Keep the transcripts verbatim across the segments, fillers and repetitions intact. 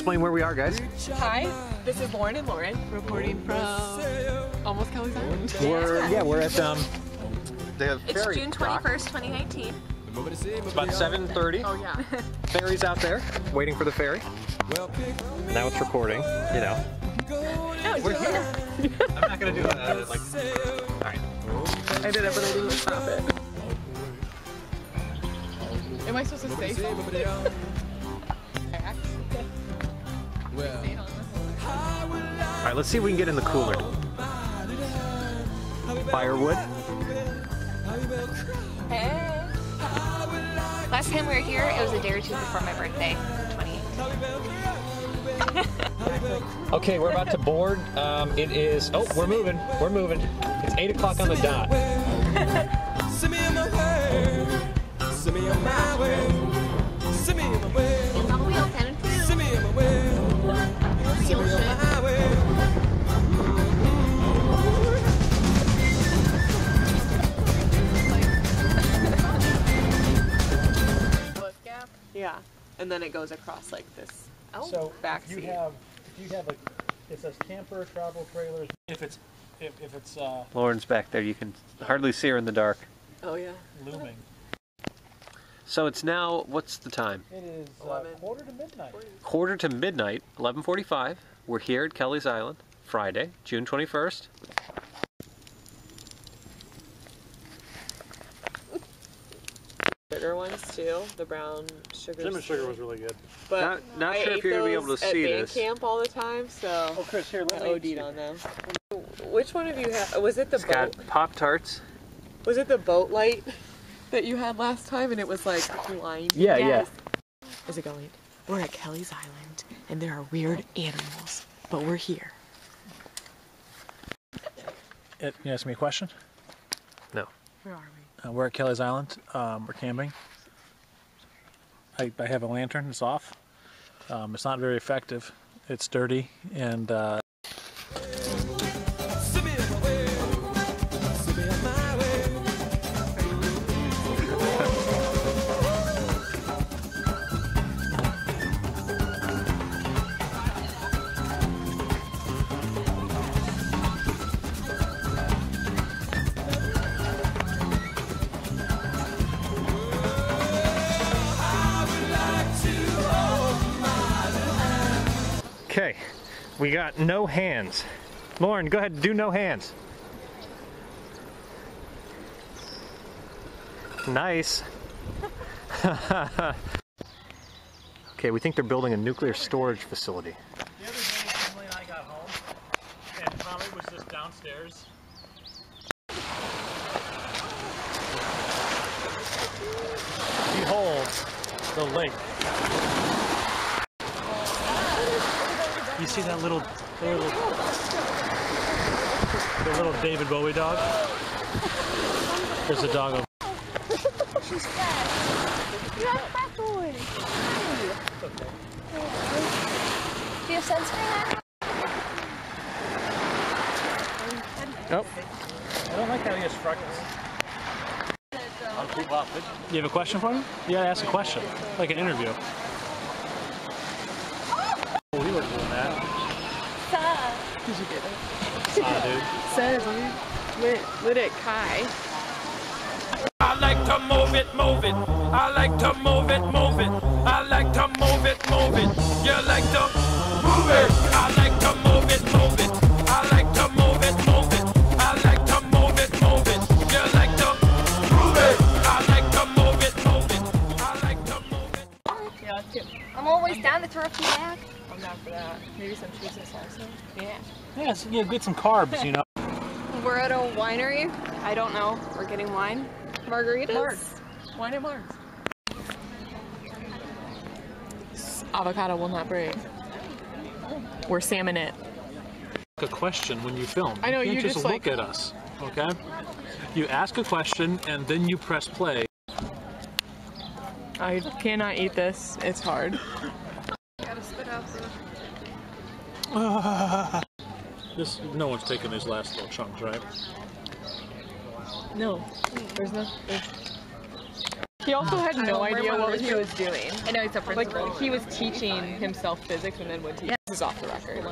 explain where we are, guys? Hi, this is Lauren and Lauren reporting from almost Kelly's Island. We're yeah, we're at um the It's ferry June twenty-first, twenty nineteen. It's about seven thirty. Oh yeah. Ferry's out there, waiting for the ferry. Now it's recording, you know. No, We're here. I'm not gonna do that. Like, all right. I did it, but I didn't stop it. Am I supposed to say something? All right, let's see if we can get in the cooler. Firewood. Hey. Last time we were here, it was a day or two before my birthday, twenty-eight. Okay, we're about to board. Um, it is. Oh, we're moving. We're moving. It's eight o'clock on the dot. Send me on my way. Send me on my way. Send me on my way. It's on wheel ten and two. Send me on my way. Send me on my highway. Gap. Yeah, and then it goes across like this. Oh, So back if you seat. have, if you have a, it says camper, travel trailers. If it's, if, if it's uh, Lauren's back there. You can hardly see her in the dark. Oh yeah. looming, So it's now. What's the time? it is uh, Eleven. quarter to midnight. Quarter to midnight. eleven forty-five. We're here at Kelly's Island. Friday, June twenty-first. Sugar ones too. The brown sugar. Cinnamon sugar was really good. But Not- not I sure if ate you're gonna be able those to at see band this. camp all the time, so Oh, Chris, here, I let me. OD'd on them. Which one of you had? Was it the It's boat? got Pop Tarts. Was it the boat light that you had last time, and it was like blind? Yeah, Yes. Is it going? We're at Kelly's Island, and there are weird animals, but we're here. It, you ask me a question? No. Where are we? Uh, we're at Kelly's Island. Um, we're camping. I, I have a lantern. It's off. Um, it's not very effective. It's dirty and. Uh, Send me on my way. Send me on my way. Okay, we got no hands. Lauren, go ahead and do no hands. Nice. Okay, we think they're building a nuclear storage facility. The other day, Emily and I got home, and Tommy was just downstairs. Behold the lake. You see that little, the little, the little David Bowie dog? There's a dog over. She's fat. You're not a fat boy. Do you have sunscreen on? Nope. I don't like how he has freckles. You have a question for me? You gotta ask a question, like an interview. Oh, we were doing that. Did you get it? Ah, dude. Says lit, lit it Kai. I like to move it, move it. I like to move it, move it. I like to move it, move it. You like to move it. I like to move it, move it. I like to move it, move it. I like to move it, move it. You like to move it. I like to move it, move it. I like to move it. Yeah, let's get. I'm always down to throw a few back. I'm down for that. Maybe some cheese and salsa. Yeah. Yeah, so yeah, get some carbs, you know. We're at a winery. I don't know. We're getting wine. Margaritas. Mars. Wine and Mars. Avocado will not break. We're salmon it. A question when you film. I know, you can't you just, just, look like- at us, okay? You ask a question and then you press play. I cannot eat this. It's hard. This, no one's taking these last little chunks, right? No, there's no. There's, He also had no idea what he was doing. I know he's a principal. Like, he was teaching himself physics and then would teach. This is off the record.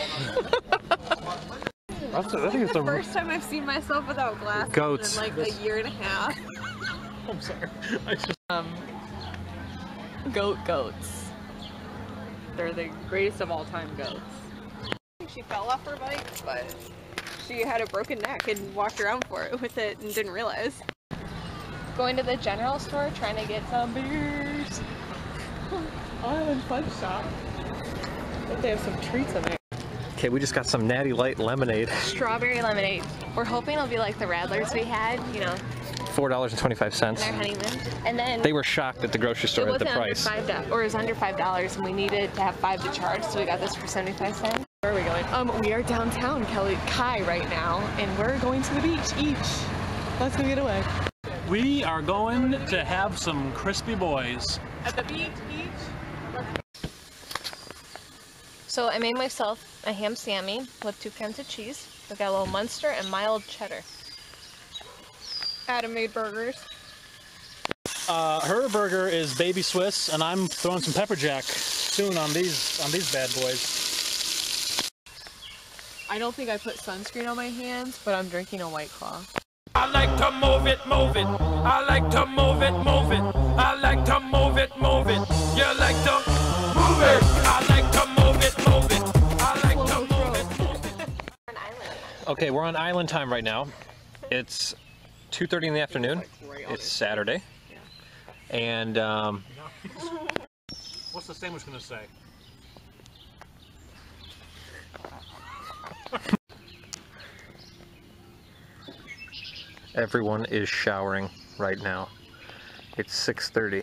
That's a, I think it's a First time I've seen myself without glasses Goats. in like a year and a half. I'm sorry. I just Um, goat goats. They're the greatest of all time goats. She fell off her bike, but she had a broken neck and walked around for it with it and didn't realize. Going to the general store trying to get some beers. Island Fun Shop. But they have some treats in there. Okay, we just got some Natty Light lemonade. Strawberry lemonade. We're hoping it'll be like the Radlers we had, you know, Four dollars and twenty-five cents. in our honeymoon. And then They were shocked at the grocery it store at the wasn't under price. five dollars, or it was under five dollars, and we needed to have five to charge, so we got this for seventy-five cents. Where are we going? Um, we are downtown Kelly Kai right now, and we're going to the beach each. Let's go get away. we are going to have some crispy boys. At the beach each. So I made myself a ham sammy with two kinds of cheese. We got a little Munster and mild cheddar. Adam made burgers. Uh, her burger is baby Swiss, and I'm throwing some pepper jack soon on these on these bad boys. I don't think I put sunscreen on my hands, but I'm drinking a White Claw. I like to move it, move it. I like to move it, move it. I like to move it, move it. You like to move it. I like to move it, move it. I like to move it, move it. Okay, we're on island time right now. It's two thirty in the afternoon. It's Saturday. And um, What's the sandwich gonna say? everyone is showering right now. It's six thirty.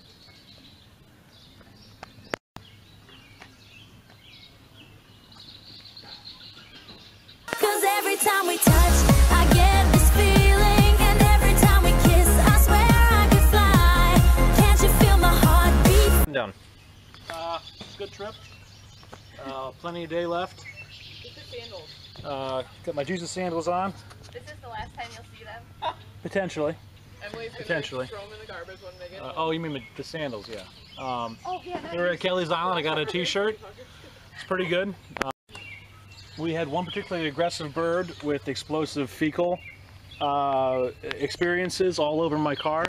Cause every time we touch, I get this feeling. And every time we kiss, I swear I could fly. Can't you feel my heart beat? Down. Uh, good trip. Uh, plenty of day left. Get the sandals. Uh, got my Jesus sandals on. This is the last time you'll see them. Potentially. Emily's gonna Potentially. throw them in the garbage when they get Uh, home. oh, you mean the, the sandals? Yeah. Um, Oh yeah, we're at Kelly's Island. I got a T-shirt. It's pretty good. Uh, we had one particularly aggressive bird with explosive fecal uh, experiences all over my car.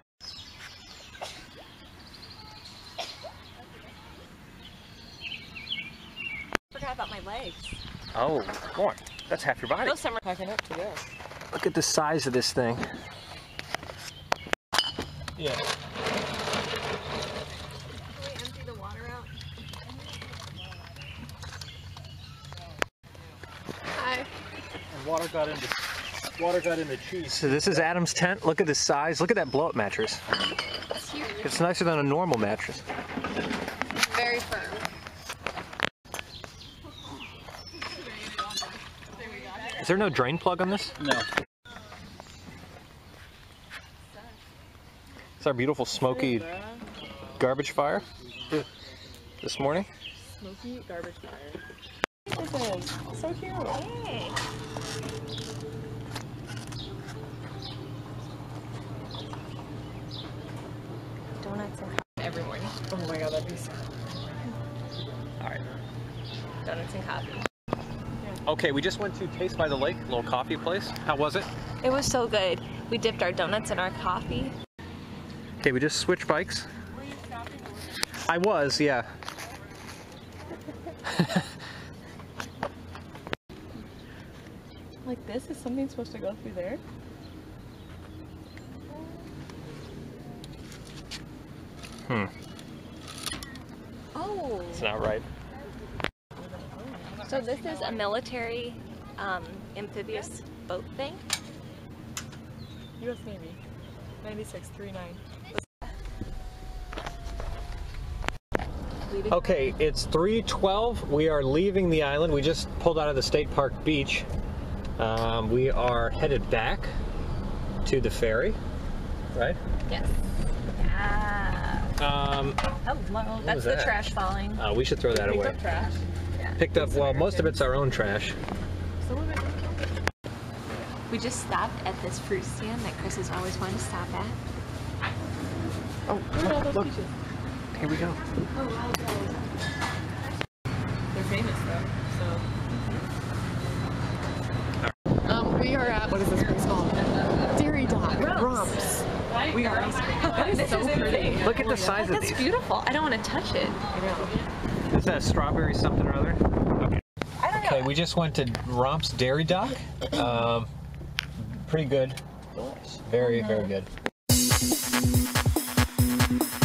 forgot about my legs. Oh, more. That's half your body. No summer. Packing up to go. Look at the size of this thing. Yeah. Can we empty the water out? Hi. And water got into water got into cheese. So this is Adam's tent. Look at the size. Look at that blow-up mattress. It's huge. It's nicer than a normal mattress. Very firm. Is there no drain plug on this? No. It's our beautiful smoky garbage fire this morning. Smoky garbage fire. This is so cute. Hey. Donuts and coffee every morning. Oh my god, that'd be so All right. Donuts and coffee. Okay, we just went to Taste by the Lake, a little coffee place. How was it? It was so good. We dipped our donuts in our coffee. Okay, we just switched bikes. I was, yeah. Like this? Is something supposed to go through there? Hmm. Oh. It's not right. So this is a military um, amphibious boat thing. U S Navy. ninety-six thirty-nine. Okay, it's three twelve. We are leaving the island. We just pulled out of the State Park beach. Um, we are headed back to the ferry, right? Yes. Ah. Um, Hello. That's was the that? trash falling. uh, we should throw that Picked away. up trash. Picked up, well, most of it's our own trash. Some of it. We just stopped at this fruit stand that Chris has always wanted to stop at. Oh, look at all those Look. peaches. Here we go. They're famous though, so. Um, we are at, what is this place called? Dairy Dog. Rumps. We are ice cream. That is so pretty. Look at the size of That's these. beautiful. I don't want to touch it. I know. Is that strawberry something or other? Okay. I don't know. Okay, we just went to Romps Dairy Dock. Um, pretty good. Very, very good.